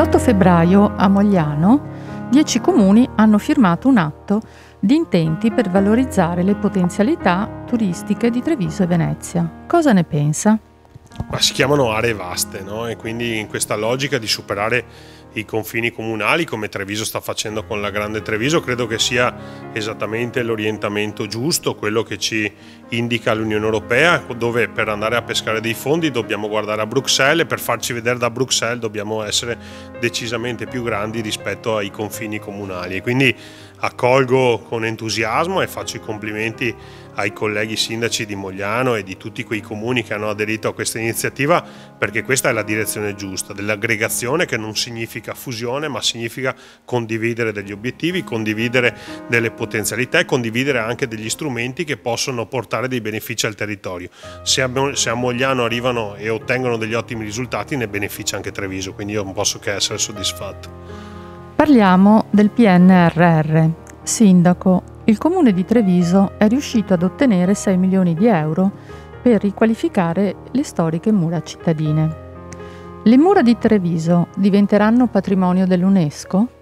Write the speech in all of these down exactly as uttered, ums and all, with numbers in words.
L'otto febbraio a Mogliano dieci comuni hanno firmato un atto di intenti per valorizzare le potenzialità turistiche di Treviso e Venezia. Cosa ne pensa? Ma si chiamano aree vaste, no? E quindi in questa logica di superare i confini comunali, come Treviso sta facendo con la Grande Treviso, credo che sia esattamente l'orientamento giusto, quello che ci indica l'Unione Europea, dove per andare a pescare dei fondi dobbiamo guardare a Bruxelles e per farci vedere da Bruxelles dobbiamo essere decisamente più grandi rispetto ai confini comunali. E quindi accolgo con entusiasmo e faccio i complimenti ai colleghi sindaci di Mogliano e di tutti quei comuni che hanno aderito a questa iniziativa, perché questa è la direzione giusta, dell'aggregazione, che non significa fusione ma significa condividere degli obiettivi, condividere delle potenzialità e condividere anche degli strumenti che possono portare dei benefici al territorio. Se a, se a Mogliano arrivano e ottengono degli ottimi risultati, ne beneficia anche Treviso, quindi io non posso che essere soddisfatto. Parliamo del P N R R. Sindaco, il Comune di Treviso è riuscito ad ottenere sei milioni di euro per riqualificare le storiche mura cittadine. Le mura di Treviso diventeranno patrimonio dell'UNESCO?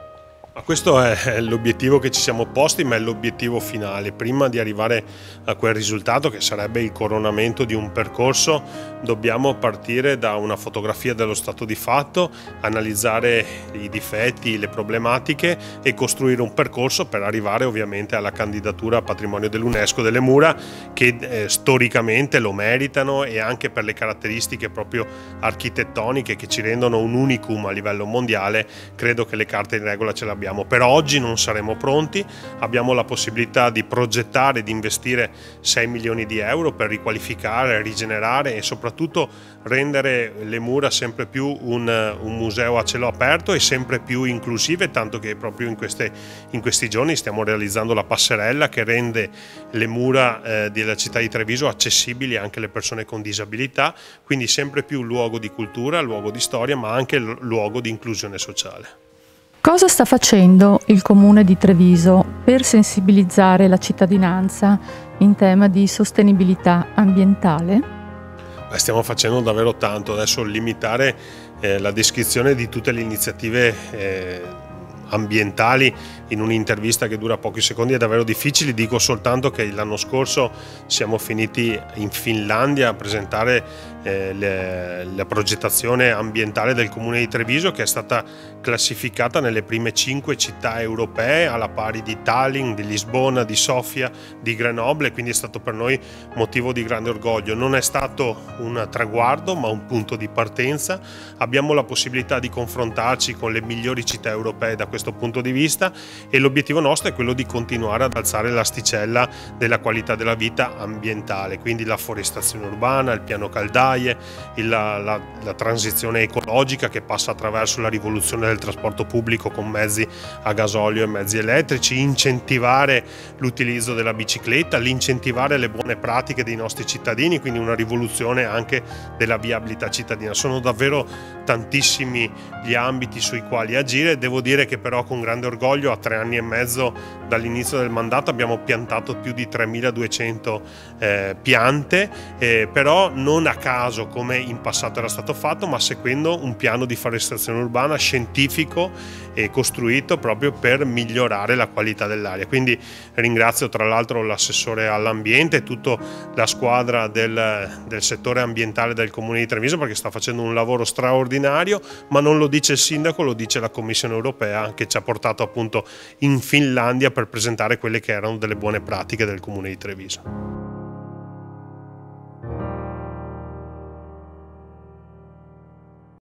Questo è l'obiettivo che ci siamo posti, ma è l'obiettivo finale. Prima di arrivare a quel risultato, che sarebbe il coronamento di un percorso, dobbiamo partire da una fotografia dello stato di fatto, analizzare i difetti, le problematiche e costruire un percorso per arrivare ovviamente alla candidatura a patrimonio dell'UNESCO delle mura, che eh, storicamente lo meritano, e anche per le caratteristiche proprio architettoniche che ci rendono un unicum a livello mondiale. Credo che le carte in regola ce le abbiamo. Per oggi non saremo pronti, abbiamo la possibilità di progettare, di investire sei milioni di euro per riqualificare, rigenerare e soprattutto rendere le mura sempre più un, un museo a cielo aperto e sempre più inclusive, tanto che proprio in, queste, in questi giorni stiamo realizzando la passerella che rende le mura eh, della città di Treviso accessibili anche alle persone con disabilità, quindi sempre più luogo di cultura, luogo di storia, ma anche luogo di inclusione sociale. Cosa sta facendo il Comune di Treviso per sensibilizzare la cittadinanza in tema di sostenibilità ambientale? Beh, stiamo facendo davvero tanto. Adesso limitare eh, la descrizione di tutte le iniziative eh, ambientali in un'intervista che dura pochi secondi è davvero difficile. Dico soltanto che l'anno scorso siamo finiti in Finlandia a presentare eh, le, la progettazione ambientale del Comune di Treviso, che è stata classificata nelle prime cinque città europee alla pari di Tallinn, di Lisbona, di Sofia, di Grenoble, quindi è stato per noi motivo di grande orgoglio. Non è stato un traguardo ma un punto di partenza. Abbiamo la possibilità di confrontarci con le migliori città europee da questo punto di vista, e l'obiettivo nostro è quello di continuare ad alzare l'asticella della qualità della vita ambientale, quindi la forestazione urbana, il piano caldaie, il, la, la, la transizione ecologica che passa attraverso la rivoluzione del trasporto pubblico con mezzi a gasolio e mezzi elettrici, incentivare l'utilizzo della bicicletta, l'incentivare le buone pratiche dei nostri cittadini, quindi una rivoluzione anche della viabilità cittadina. Sono davvero tantissimi gli ambiti sui quali agire. Devo dire che però con grande orgoglio a tre anni e mezzo dall'inizio del mandato abbiamo piantato più di tremiladuecento eh, piante, eh, però non a caso come in passato era stato fatto, ma seguendo un piano di forestazione urbana scientifico e costruito proprio per migliorare la qualità dell'aria. Quindi ringrazio tra l'altro l'assessore all'ambiente e tutta la squadra del, del settore ambientale del Comune di Treviso, perché sta facendo un lavoro straordinario, ma non lo dice il sindaco, lo dice la Commissione Europea, che ci ha portato appunto in Finlandia per presentare quelle che erano delle buone pratiche del Comune di Treviso.